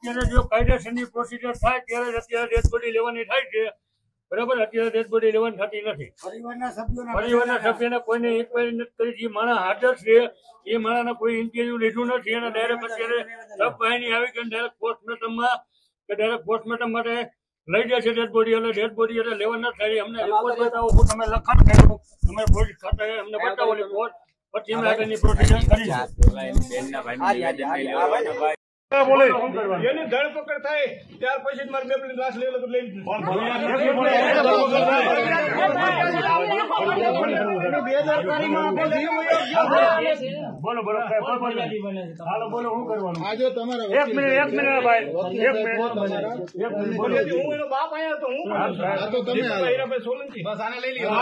અત્યારે જો કાયદેસરની પ્રોસિજર થાય ત્યારે જ અત્યારે ડેડ બોડી લેવાની થાય છે, બરાબર. અત્યારે ડેડ બોડી લેવાની થતી નથી. પરિવારના સભ્યોને કોઈને ઇન્કવાયરી નથી કરી. જે માણસ હાજર છે એ માણસને કોઈ ઇન્ટરવ્યુ લીધું નથી અને ડાયરેક્ટ અત્યારે સબ બાયની આવી કે ડાયરેક્ટ પોસ્ટમોર્ટમમાં કે ડાયરેક્ટ પોસ્ટમોર્ટમ માટે લઈ જાય છે ડેડ બોડી. એટલે ડેડ બોડી એટલે લેવા ન થાય. અમને રિપોર્ટ બતાવો, હું તમે લખાણ કર્યું, તમે પોલીસ ખાતાએ અમને બતાવો રિપોર્ટ, પછી અમે આગળની પ્રોસિજર કરીશું. એની ધરપકડ થાય ત્યાર પછી મારે બેબલી લાશ લઈ લો તો લઈ બોલો બોલો હાલો બોલો શું કરવાનું? એક મિનિટ ભાઈ, એક મિનિટ હું એનો બાપ આવ્યો તો હું તમે સોલંકી બસ આને લઈ લ્યો.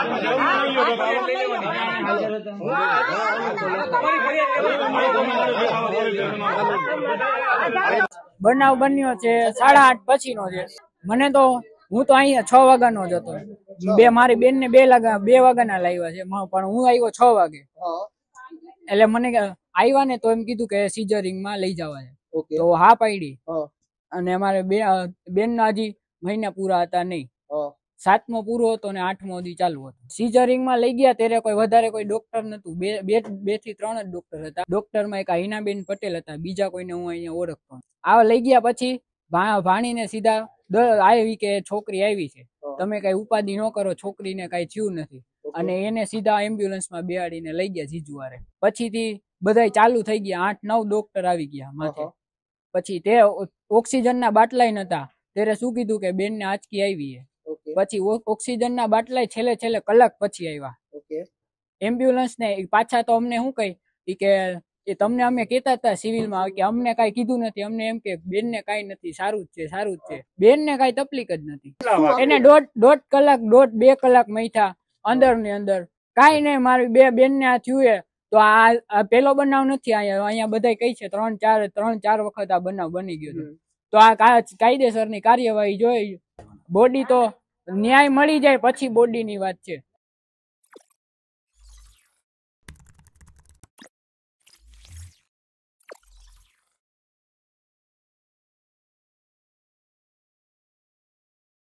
બનાવ બન્યો છે 8:30 પછીનો છે. મને તો હું તો અહીંયા 6 વાગ્યાનો જ હતો. મારી બેન ને 2 વાગ્યાના લાવ્યા છે, પણ હું આવ્યો 6 વાગે. એટલે મને આવ્યા ને તો એમ કીધું કે સીઝરિંગ માં લઈ જવા છે, તો હા પાડી. અને અમારે બેન ના હજી મહિના પૂરા હતા નહીં, 7મો પૂરો હતો ને 8મો દી ચાલુ હતો. સીઝરિંગ માં લઈ ગયા ત્યારે કોઈ વધારે કોઈ ડોક્ટર નતું, 2 થી 3 જ ડોક્ટર હતા. ડોક્ટર માં એક હિનાબેન પટેલ હતા, બીજા કોઈને હું અહીંયા ઓળખતો. આ લઈ ગયા પછી ભાણીને સીધા આવી કે છોકરી આવી છે, તમે કઈ ઉપાધિ ન કરો, છોકરીને કઈ થયું નથી. અને એને સીધા એમ્બ્યુલન્સ માં બેહાડીને લઈ ગયા જીજુવારે. પછીથી બધા ચાલુ થઈ ગયા, 8-9 ડોક્ટર આવી ગયા માથે. પછી તે ઓક્સિજન ના બાટલા નતા, ત્યારે શું કીધું કે બેન ને આંચકી આવી છે. પછી ઓક્સિજન ના બાટલા છેલ્લે કલાક પછી આવ્યા. એમ્બ્યુલન્સ ને પાછા તો અમને શું કહી કે તમને અમે કેતા હતા સિવિલમાં કે અમને કઈ કીધું નથી, અમને એમ કે બેન ને કઈ નથી, સારું જ છે. બેન ને કઈ તકલીફ જ નથી. એને દોઢ કલાક 2 કલાક મૈથા અંદર ને અંદર કઈ નહીં. મારી 2 બેન ને આ થયું તો આ પેલો બનાવ નથી. અહીંયા બધા કઈ છે 3-4 વખત આ બનાવ બની ગયો. તો આ કાયદેસરની કાર્યવાહી જોઈ. બોડી તો ન્યાય મળી જાય પછી બોડી ની વાત છે.